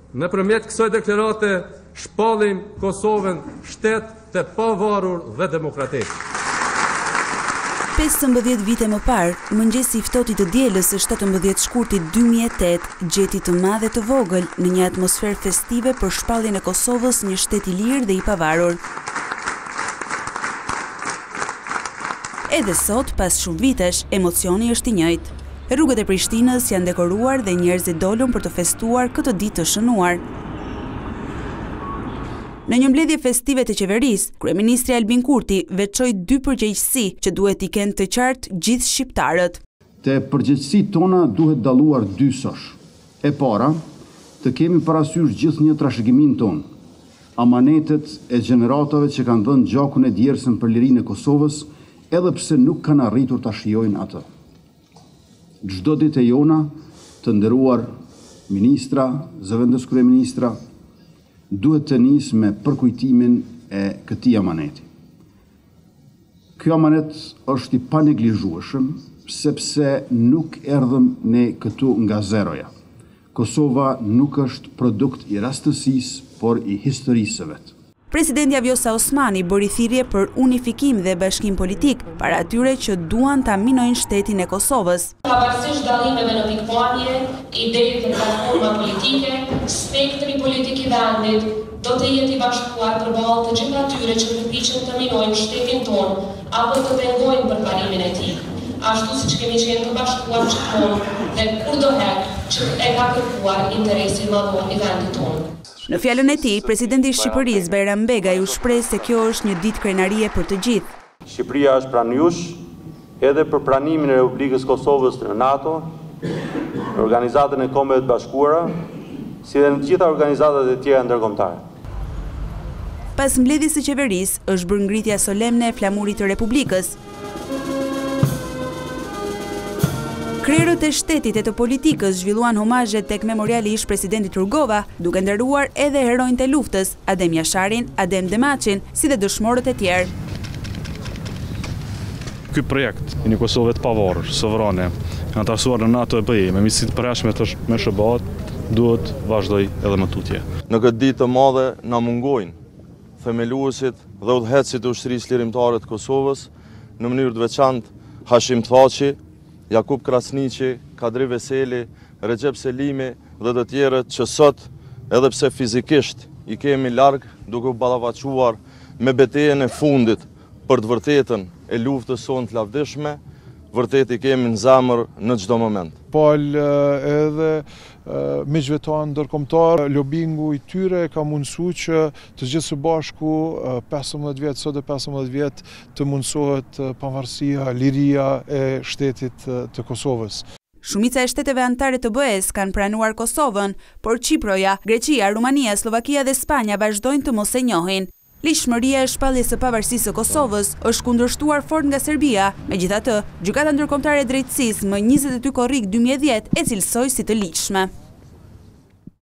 Nëpërmjet kësaj deklarate shpallim Kosovën shtet të pavarur dhe demokratik. 15 vite më parë, mëngjesi i ftohtë të dielës së 17 shkurtit 2008 gjeti të madhe të vogël në një atmosferë festive për shpalljen e Kosovës një shtet i lirë dhe i pavarur. Edhe sot, pas shumë vitesh, emocioni është i njëjtë. Rrugët e Prishtinës janë dekoruar dhe njerëzit dolën për të festuar këtë ditë të shënuar. Në një mbledhje festive të qeverisë, kryeministri Albin Kurti veçoi 2 përgjegjësi që duhet i kenë të qartë gjithë shqiptarët. Te përgjegjësitë tona duhet dalluar 2 sosh. E para, të kemi parasysh gjithnjë trashëgimin ton, amanetet e gjeneratave që kanë dhënë gjakun e djersën për lirinë e Kosovës, edhe pse nuk kanë arritur ta shijojnë atë. Çdo ditë e jona, të nderuar ministra, zëvendës kryeministra, duhet të nisë me përkujtimin e këtij amaneti. Ky amanet është i paneglizhueshëm, sepse nuk erdhëm ne këtu nga zeroja. Kosova nuk është produkt i rastësisë, por i historisë së vet. Presidenti Vjosa Osmani bëri thirrje për unifikim dhe bashkim politik para atyre që duan ta minojnë shtetin e Kosovës. Pavarësisht dallimeve në pikpamje, idetë dhe platforma politike, spektri politik i vendit do të jetë i bashkuar përballë të gjithë atyre që përpiqen të minojnë shtetin tonë apo të pengojnë përparimin e tij. Ashtu siç kemi qenë të bashkuar gjithmonë dhe kurdoherë që e ka kërkuar interesi madhor i vendit tonë. Në fjalën e tij, presidenti i Shqipërisë Bajram Begaj u shpreh se kjo është një ditë krenarie për të gjithë. Shqipëria është pranë jush edhe për pranimin e Republikës Kosovës në NATO, në Organizatën e Kombeve të Bashkuara, si dhe në të gjitha organizatat e tjera ndërkombëtare. Pas mbledhjes së qeverisë, është bërë ngritja solemne e flamurit të Republikës. Krerët e shtetit e të politikës zhvilluan homazhe tek memoriali ish presidentit Rugova, duke nderuar edhe heronjtë e luftës, Adem Jasharin, Adem Demaçin, si dhe dëshmorët e tjerë. Ky projekt i një Kosovë të pavarur, sovrane, antarësuar në NATO e BE, me miqësi të përhershme me SBA-t, duhet vazhdoj edhe më tutje. Në këtë ditë të madhe na mungojnë themeluesit dhe udhëheqësit e ushtrisë lirimtare të Kosovës, në mënyrë të veçantë Hashim Thaçi, Jakub Krasniqi, Kadri Veseli, Recep Selimi dhe të tjerët që sot, edhe pse fizikisht i kemi larg duke u ballavaçuar me betejën e fundit për të vërtetën e luftës sonë të lavdishme, vërtet i kemi në zemër në çdo moment. Edhe miqve tanë ndërkombëtar, lobingu i tyre ka mundësuar që të gjithë së bashku 15 vjet, sot e 15 vjet të mundësohet pavarësia, liria e shtetit të Kosovës. Shumica e shteteve anëtare të BE-s kanë pranuar Kosovën, por Çiproja, Greqia, Rumania, Slovakia dhe Spanja vazhdojnë të mos e njohin. Lishmëria e shpalljes së pavarësisë së Kosovës është kundërshtuar fort nga Serbia. Megjithatë, Gjykata Ndërkombëtare e Drejtësisë më 22 korrik 2010 e cilësoi si të ligjshme.